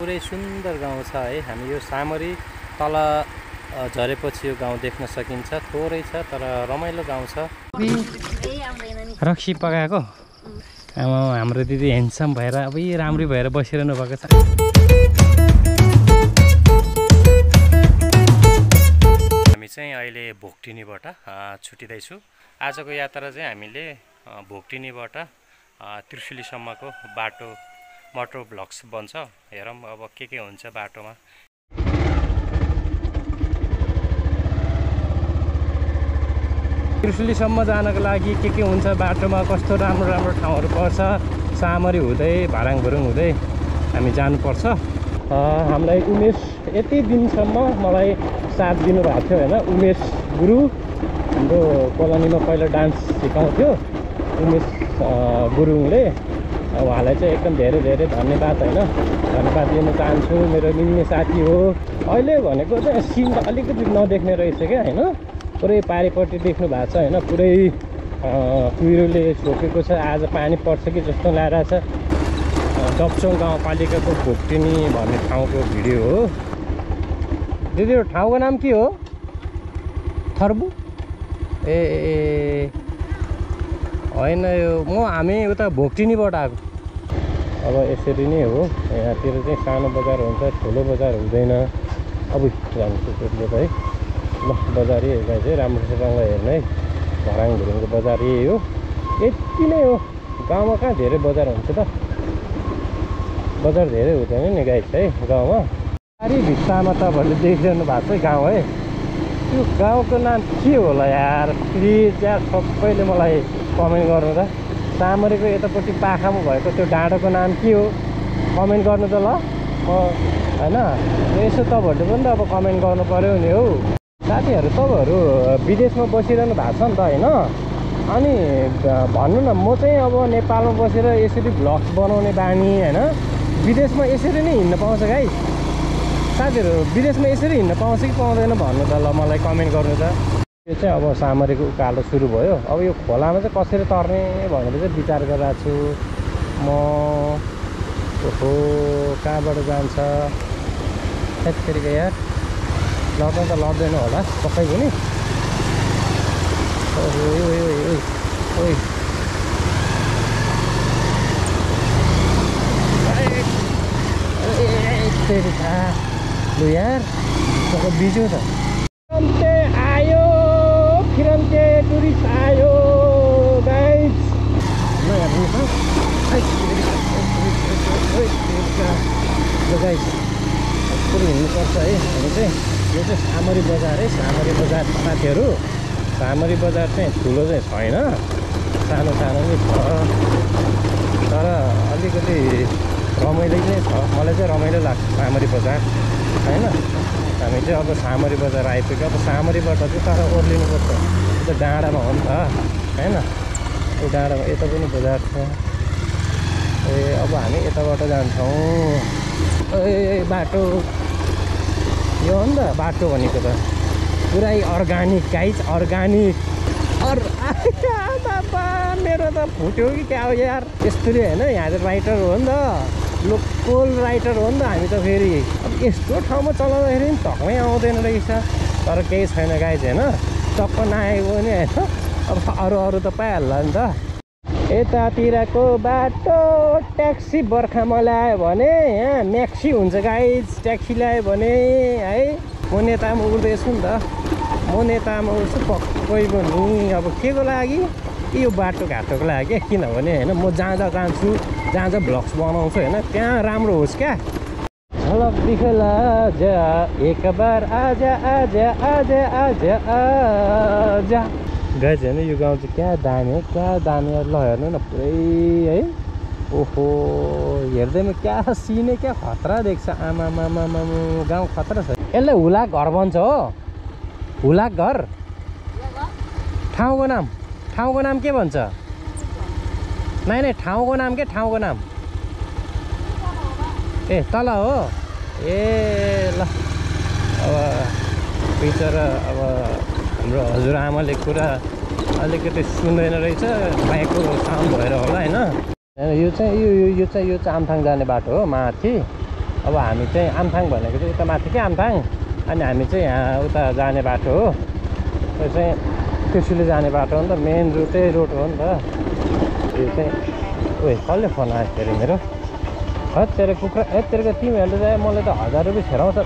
पुरै सुन्दर गाउँ छ है। हामी यो सामरी तल झरेपछि यो गाउँ देख्न सकिन्छ। थोरै छ तर रमाइलो गाउँ छ। रक्सी पकाएको आमा हाम्रो दिदी ह्यान्डसम भएर अब यी राम्री भएर बसिरहनु भएको छ। हामी चाहिँ अहिले भोकटिनीबाट छुटिँदैछु। आजको यात्रा चाहिँ हामीले भोकटिनीबाट त्रिशुलीसम्मको बाटो मोटो ब्लग्स बन्छ। हेरौँ अब के हुन्छ बाटोमा। त्रिशुलीसम्म जानको लागि के हुन्छ बाटोमा, कस्तो राम्रो राम्रो ठाउँहरू पर्छ। सामरी हुँदै भाराङभुरुङ हुँदै हामी जानुपर्छ। हामीलाई उमेश यति दिनसम्म मलाई साथ दिनुभएको थियो होइन। उमेश गुरु हाम्रो कोलोनीमा पहिला डान्स सिकाउँथ्यो उमेश गुरुङले। उहाँलाई चाहिँ एकदम धेरै धेरै धन्यवाद होइन, धन्यवाद दिन चाहन्छु। मेरो मिल्ने साथी हो। अहिले भनेको चाहिँ सिन त अलिकति नदेख्ने रहेछ क्या होइन। पुरै पारिपट्टि देख्नु भएको छ होइन। पुरै कुहिरोले छोपेको छ। आज पानी पर्छ कि जस्तो लागिरहेछ। डप्चोङ गाउँपालिकाको भोकटिनी भन्ने ठाउँको भिडियो हो। दिदी यो ठाउँको नाम के हो? थर्बु ए होइन, यो हामी उता भोकटिनीबाट आएको। अब यसरी नै हो। यहाँतिर चाहिँ सानो बजार हुन्छ, ठुलो बजार हुँदैन। अब जान्छु त्यसले त है। ल बजार यही चाहिँ राम्रोसँग हेर्ने भाराङभुरुङको बजार यही हो। यति नै हो। गाउँमा कहाँ धेरै बजार हुन्छ त? बजार धेरै हुँदैन नि गाइस है गाउँमा। सारी भित्तामा तपाईँहरूले देखिरहनु भएको छ गाउँ है। त्यो गाउँको नाम के होला यार? प्लिज यार सबैले मलाई कमेन्ट गर्नु त। सामरीको यतापट्टि पाखामा भएको त्यो डाँडोको नाम के हो? कमेन्ट गर्नु त ल। होइन यसो तपाईँहरूले पनि त अब कमेन्ट गर्नु पऱ्यो नि हौ। साथीहरू तपाईँहरू विदेशमा बसिरहनु भएको छ नि त होइन। अनि भन्नु न, म चाहिँ अब नेपालमा बसेर यसरी भ्लग्स बनाउने बानी होइन। विदेशमा यसरी नै हिँड्न पाउँछ गाइस? साथीहरू विदेशमा यसरी हिँड्न पाउँछ कि पाउँदैन भन्नु त ल, मलाई कमेन्ट गर्नु त। यो चाहिँ अब सामरीको उकालो सुरु भयो। अब यो खोलामा चाहिँ कसरी तर्ने भनेर चाहिँ विचार गरिरहेको छु म। ओहो कहाँबाट जान्छ त्यतिखेरिको यार? लड्न त लड्दैन होला पक्कै पनि। लु यार बिजो त। आयो फिरन्ते टुरिस्ट आयो गाइस। ल गाइस पुरै हिँड्नुपर्छ है। हामी चाहिँ यो चाहिँ सामरी बजार है। सामरी बजार साथीहरू, सामरी बजार चाहिँ ठुलो चाहिँ छैन, सानो सानो नै छ। तर अलिकति रमाइलो नै छ। मलाई चाहिँ रमाइलो लाग्छ सामरी बजार होइन। हामी चाहिँ अब सामरी बजार आइपुग्यो। अब सामरीबाट चाहिँ तर ओर्लिनुपर्छ। त्यो डाँडामा हो नि त होइन। त्यो डाँडामा यता पनि बजार छ। ए अब हामी यताबाट जान्छौँ। ए बाटो यो हो नि त बाटो भनेको त पुरै अर्ग्यानिक गाइस, अर्ग्यानिक। बाबा मेरो त फुट्यो कि क्या हो यार? यस्तरी होइन, यहाँ चाहिँ राइटर हो नि त, लोकल राइटर हो नि त हामी त। फेरि अब यस्तो ठाउँमा चलाउँदाखेरि पनि धक्मै आउँदैन रहेछ। तर केही छैन गाइस होइन। टक्क नआएको पनि होइन। अब अरू त पाइहाल्ला नि त। यतातिरको बाटो ट्याक्सी बर्खामा ल्यायो भने यहाँ म्याक्सी हुन्छ गाइस। ट्याक्सी ल्यायो भने है म नेतामा उड्दैछु नि त। म नेतामा उड्छु पक्कै पनि। अब के को लागि? यो बाटो घाटोको लागि किनभने होइन म जहाँ जहाँ जान्छु, जहाँ जहाँ भ्लग्स बनाउँछु होइन, त्यहाँ राम्रो होस् क्या। झलक दिखला जा एक बार आजा आजा आजा आजा आजा। गाइस होइन यो गाउँ चाहिँ क्या दामी हो, क्या दामी। ल हेर्नु न पुरै है। ओहो हेर्दैमा क्या सिने क्या खतरा देख्छ। आमामामामा गाउँ खतरा छ। यसलाई हुलाक घर भन्छ हो? हुलाक घर ठाउँको नाम के भन्छ? नै ठाउँको नाम के? ठाउँको नाम ए तल हो। ए ल अब बिचरा अब हाम्रो हजुरआमाले कुरा अलिकति सुन्दैन रहेछ, बाइकको साउन्ड भएर होला होइन। यो चाहिँ आमथाङ जाने बाटो हो माथि। अब हामी चाहिँ आमथाङ भनेको चाहिँ उता माथि के आमथाङ अनि हामी चाहिँ यहाँ उता जाने बाटो हो यो चाहिँ त्रिशुली जाने बाटो हो नि त मेन रोड त्यही रोड हो नि त यो चाहिँ ओए कसले फोन आयो फेरि मेरो तेरो कुखुरा तेरो तिमीहरूले चाहिँ मलाई त 1000 रुपियाँ खेराउँछ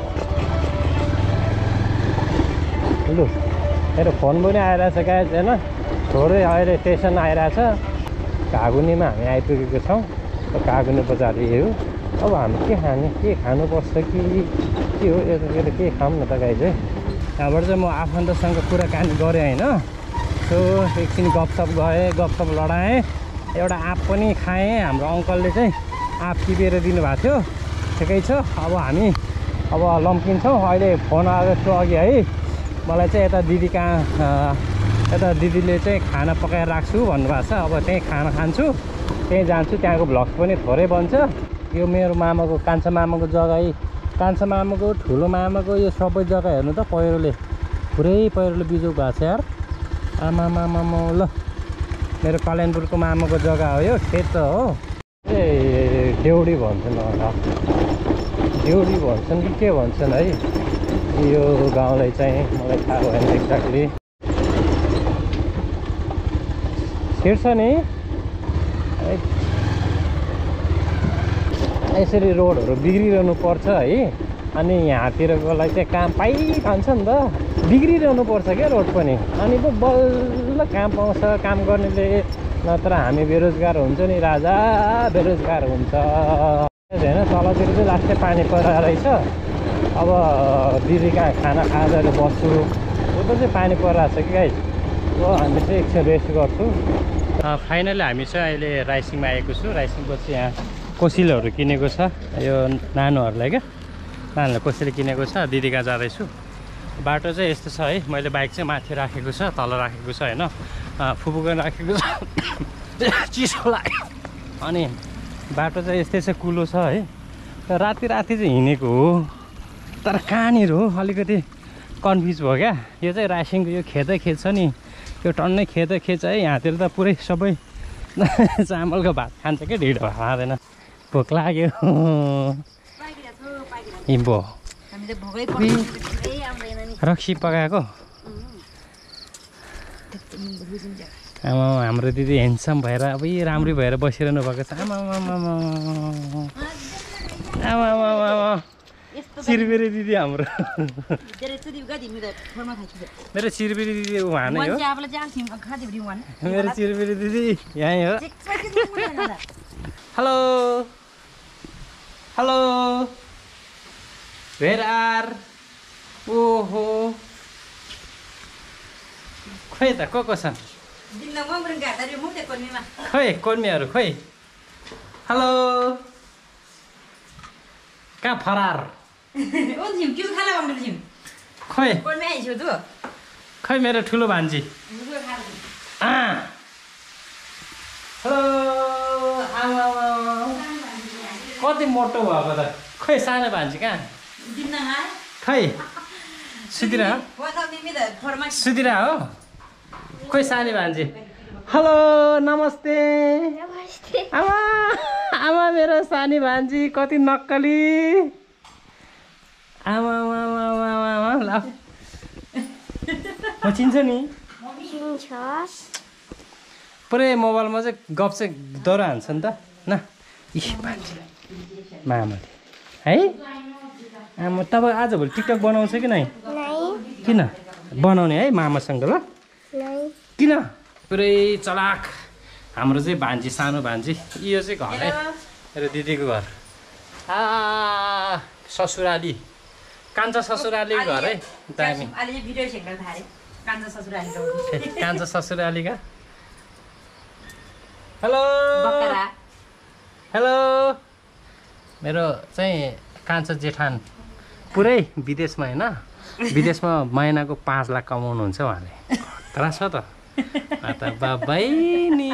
लु मेरो फोन पनि आइरहेछ गाइज होइन थोरै अहिले स्टेसन आइरहेछ कागुनीमा हामी आइपुगेको छौँ कागुनी बजार यही हो अब हामी के खाने के खानुपर्छ कि के हो यतातिर के खाऊँ न त गाइज है त्यहाँबाट चाहिँ म आफन्तसँग कुराकानी गरेँ होइन सो एकछिन गफसप गएँ गफसप लडाएँ एउटा आँप पनि खाएँ हाम्रो अङ्कलले चाहिँ आँप टिपेर दिनुभएको थियो ठिकै छ अब हामी अब लम्किन्छौँ अहिले फोन आएको थियो अघि है मलाई चाहिँ यता दिदी कहाँ यता दिदीले चाहिँ खाना पकाएर राख्छु भन्नुभएको छ अब त्यहीँ खाना खान्छु त्यहीँ जान्छु त्यहाँको भ्लग्स पनि थोरै बन्छ यो मेरो मामाको कान्छा मामाको जग्गा कान्छा मामाको ठुलो मामाको यो सबै जग्गा हेर्नु त पहिरोले पुरै पहिरोले बिजोग भएको छ यार आमामा ल मेरो कल्याणपुरको मामाको जग्गा हो यो खेत हो ए देउडी भन्छन् होला देउडी भन्छन् कि के भन्छन् है यो गाउँलाई चाहिँ मलाई थाहा भएन एक्ज्याक्टली छिर्छ नि यसरी रोडहरू बिग्रिरहनु पर्छ है अनि यहाँतिरकोलाई चाहिँ काम पाइखान्छ नि त बिग्रिरहनु पर्छ क्या रोड पनि अनि पो बल्ल काम पाउँछ काम गर्नेले नत्र हामी बेरोजगार हुन्छ नि राजा बेरोजगार हुन्छ होइन तलतिर चाहिँ लास्टै पानी परिरहेको रहेछ अब दिदी कहाँ खाना खाएर बस्छु उता चाहिँ पानी परिरहेको छ कि गाइस अब हामी चाहिँ एकछिन रेस्ट गर्छु फाइनली हामी चाहिँ अहिले राइसिङमा आएको छु राइसिङपछि यहाँ कोसिलहरू किनेको छ यो नानुहरूलाई क्या नानीहरूलाई कोसिलो किनेको छ दिदी कहाँ जाँदैछु बाटो चाहिँ यस्तो छ है मैले बाइक चाहिँ माथि राखेको छ तल राखेको छ होइन फुपूको राखेको छ चिसो लाग्यो अनि बाटो चाहिँ यस्तै छ कुलो छ है राति चाहिँ हिँडेको हो तर कहाँनिर हो अलिकति कन्फ्युज भयो क्या यो चाहिँ राइसिङको यो खेतै खेत छ नि यो टन्नै खेतै खेत है यहाँतिर त पुरै सबै चामलको भात खान्छ क्या ढिँडो खाँदैन भोक लाग्यो हिम्बो रक्सी पकाएको आमा हाम्रो दिदी ह्यान्डसम भएर अब यी राम्रै भएर बसिरहनु भएको छ आमा चिरबिरे दिदी हाम्रो मेरो चिरबिरे दिदी उहाँ नै हो मेरो चिरबिरे दिदी यहीँ हो हेलो हेलो वेयर आर ओहो खोइ त को छ खोइ कर्मीहरू खोइ हेलो कहाँ फरार खोइ खै मेरो ठुलो भान्जी हेलो कति मोटो भएको त खै सानो भान्जी कहाँ खै सुतिरा हो खोइ सानो भान्जी हेलो नमस्ते आमा आमा मेरो सानी भान्जी कति नक्कली आमा ल म चिन्छु नि पुरै मोबाइलमा चाहिँ गफ चाहिँ डर हान्छ नि त न इ भान्जी मामाले है आमा तपाईँ आजभोलि टिकटक बनाउँछ कि नै किन बनाउने है मामासँग ल किन पुरै चलाक हाम्रो चाहिँ भान्जी सानो भान्जी यो चाहिँ घर है मेरो दिदीको घर ससुराली कान्छा ससुरालीको घर है दामी कान्छा ससुरालीका हेलो हेलो मेरो चाहिँ कान्छा जेठान पुरै विदेशमा होइन विदेशमा महिनाको 5 लाख कमाउनुहुन्छ उहाँले खतरा छ त बाबाई नि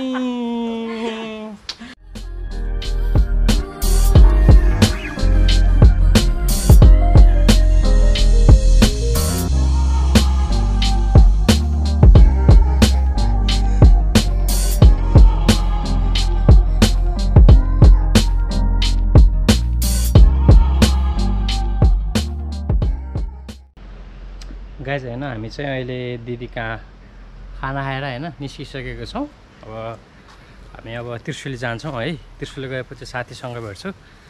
गाइज होइन हामी चाहिँ अहिले दिदी कहाँ खाना खाएर होइन निस्किसकेको छौँ। अब हामी अब त्रिशुली जान्छौँ है। त्रिशुली गएपछि साथीसँग भेट्छु।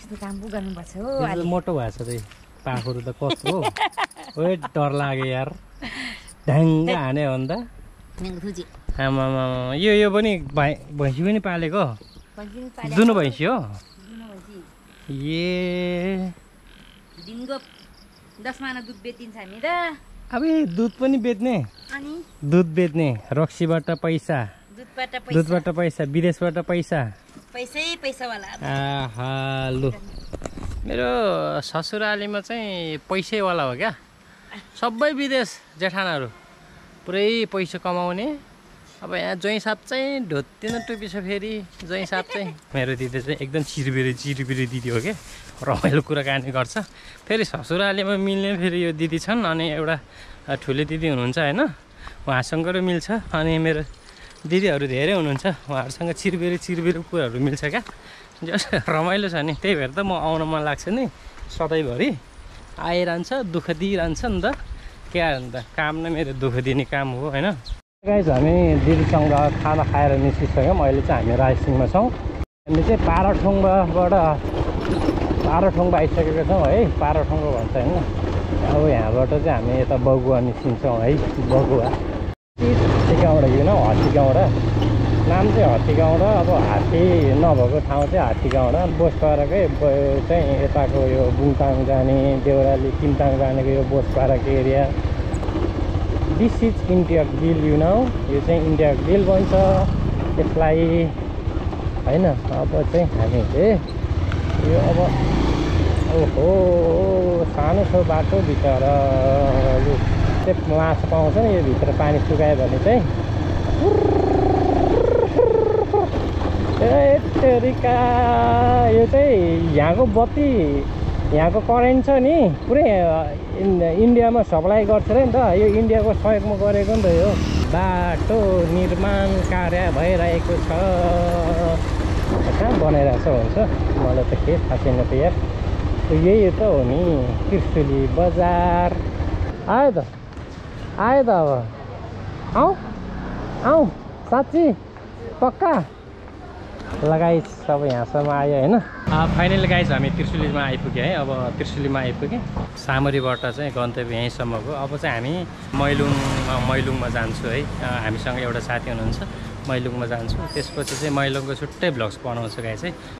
मोटो भएको छ त्यही पाखुहरू त कस्तो हो ओए डर लाग्यो यार ढ्याङ्ग हाने हो नि त। आमामा यो पनि भैँसी पनि पालेको दुनो भैँसी हो ए दिनको 10 माना दुध बेचिन्छ हामी त। अब दुध पनि बेच्ने दुध बेच्ने रक्सीबाट पैसा दुधबाट पैसा विदेशबाट पैसा पैसावाला आहा लु मेरो ससुरालीमा चाहिँ पैसैवाला हो क्या। सबै विदेश जेठानाहरू पुरै पैसा कमाउने। अब यहाँ ज्वाइँ साहब चाहिँ ढोत्ते न टोपी छ फेरि ज्वाइँ साहब चाहिँ मेरो दिदी चाहिँ एकदम चिरबिरे दिदी हो क्या। रमाइलो कुराकानी गर्छ। फेरि ससुरालीमा मिल्ने फेरि यो दिदी छन् अनि एउटा ठुलो दिदी हुनुहुन्छ होइन उहाँसँग र मिल्छ। अनि मेरो दिदीहरू धेरै हुनुहुन्छ उहाँहरूसँग चिरबिरे कुराहरू मिल्छ क्या। जस रमाइलो छ नि त्यही भएर त म आउन मन लाग्छ नि सधैँभरि आइरहन्छ दुःख दिइरहन्छ नि त के अन्त काम नै मेरो दुःख दिने काम हो होइन। गाइज हामी दिदीसँग खाना खाएर निस्किसक्यौँ। अहिले चाहिँ हामी राइसिङमा छौँ। हामी चाहिँ पाराठोङ्बा आइसकेको छौँ है। पाराठोङ्बा भन्छ होइन। अब यहाँबाट चाहिँ हामी यता बगुवा निस्किन्छौँ है। बगुवा हात्तीगाउँडा यो न हात्तीगाउँडा नाम चाहिँ हात्तीगाउँडा। अब हात्ती नभएको ठाउँ चाहिँ हात्तीगाउँडा। बोसपाराकै चाहिँ यताको यो बुङताङ जाने देउराली किमताङ जानेको यो बोसपाराको area. This is India grill you know यो चाहिँ इन्डिया ग्रिल भन्छ यसलाई होइन। अब चाहिँ हामीले यो अब ओहो सानो छ बाटो भित्र चाहिँ मासु पाउँछ नि यो भित्र पानी सुकायो भने चाहिँ तेरिका यो चाहिँ यहाँको बत्ती यहाँको करेन्ट छ नि पुरै इन्डियामा सप्लाई गर्छ र नि त। यो इन्डियाको सहयोगमा गरेको नि त। यो बाटो निर्माण कार्य भइरहेको छ। कहाँ बनाइरहेको हुन्छ मलाई त के थाहा छैन त यार। यही त हो नि त्रिशुली बजार आयो त अब आऊ साँच्ची पक्का लगाइस सब यहाँसम्म आयो होइन। फाइनली गाइज हामी त्रिशुलीमा आइपुग्यो है। अब त्रिशुलीमा आइपुग्यौँ। सामरीबाट चाहिँ गन्तव्य यहीँसम्मको। अब चाहिँ हामी मैलुङमा जान्छु है। हामीसँग एउटा साथी हुनुहुन्छ मैलुङमा जान्छु। त्यसपछि चाहिँ मैलुङको छुट्टै भ्लग्स बनाउँछु गाइज है।